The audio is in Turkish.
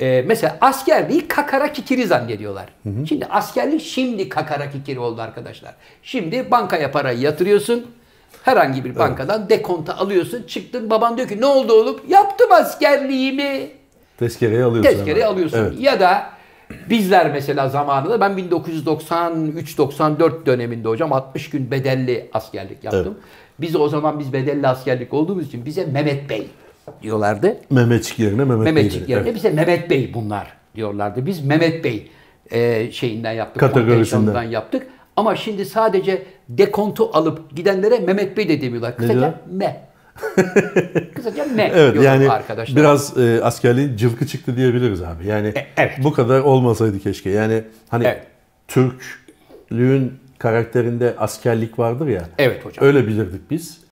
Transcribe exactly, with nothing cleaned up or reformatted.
Ee, mesela askerliği kakara kikiri zannediyorlar. Hı hı. Şimdi askerlik şimdi kakara kikiri oldu arkadaşlar. Şimdi bankaya parayı yatırıyorsun. Herhangi bir bankadan evet. dekonta alıyorsun. Çıktın, baban diyor ki ne oldu oğlum? Yaptım askerliğimi. Tezkereyi alıyorsun. Tezkereyi alıyorsun. Evet. Ya da bizler mesela zamanında ben bin dokuz yüz doksan üç doksan dört döneminde hocam altmış gün bedelli askerlik yaptım. Evet. Biz o zaman biz bedelli askerlik olduğumuz için bize Mehmet Bey diyorlardı. Mehmetçik yerine Mehmet Bey. Mehmetçik yerine evet. bize Mehmet Bey bunlar diyorlardı. Biz Mehmet Bey e, şeyinden yaptık. Kategorisinden yaptık. Ama şimdi sadece dekontu alıp gidenlere Mehmet Bey de demiyorlar. Kısaca M. Kısaca M evet, yani arkadaşlar. Biraz e, askerliğin cıvkı çıktı diyebiliriz abi. Yani e, evet. bu kadar olmasaydı keşke. Yani hani evet. Türklüğün karakterinde askerlik vardır ya. Evet hocam. Öyle bilirdik biz.